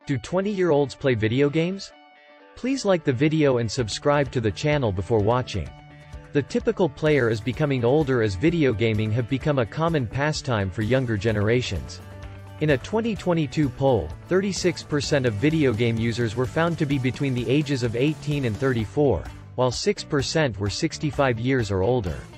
Do 20-year-olds play video games? Please like the video and subscribe to the channel before watching. The typical player is becoming older as video gaming have become a common pastime for younger generations. In a 2022 poll, 36% of video game users were found to be between the ages of 18 and 34, while 6% were 65 years or older.